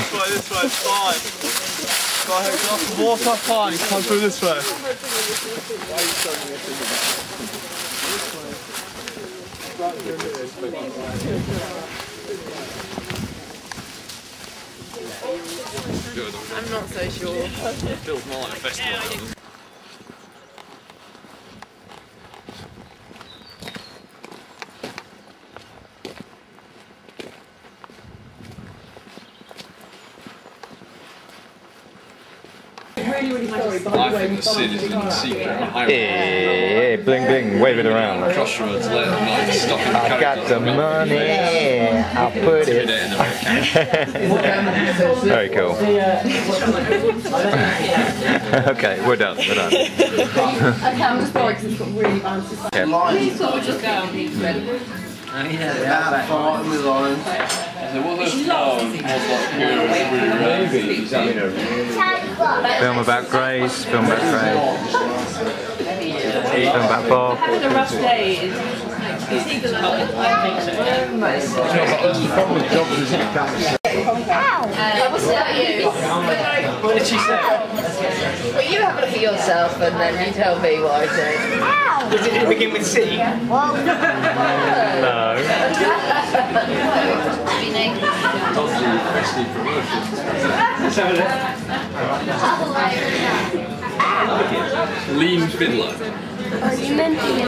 this way, it's fine. Go ahead, get off the water, fine, come through this way. I'm not so sure. It feels more like a festival. I think the Sid is in the secret highway. Hey, bling bling, wave it around. Crossroads, let them not stop in the I've got the money, I'll put it. Very cool. Okay, we're done, we're done. Okay, I'm just bored because it's got really bouncy. Okay. Please thought we'd just go on these ready. There was a Film about Grace, film about Craig, film about Bob. Having a rough day is either what's about you? What did she say? Well, you have a look at yourself and then you tell me what I said. Does it begin with C? No. Lean fiddler.